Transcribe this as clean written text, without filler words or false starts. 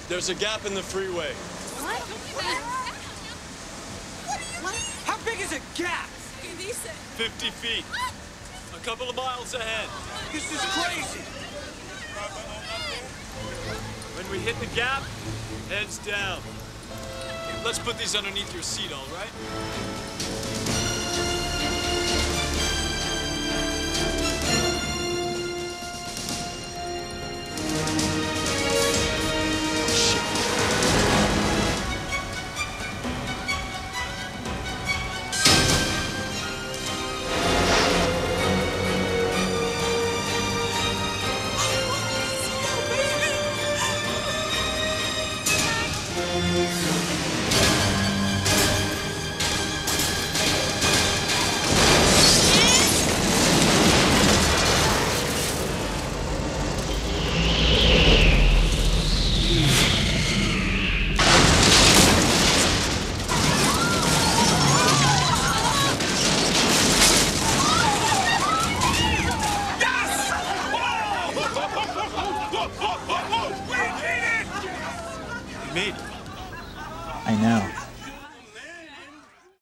There's a gap in the freeway. What? How big is a gap? 50 feet. A couple of miles ahead. This is crazy. When we hit the gap, heads down. Let's put these underneath your seat, all right? I know.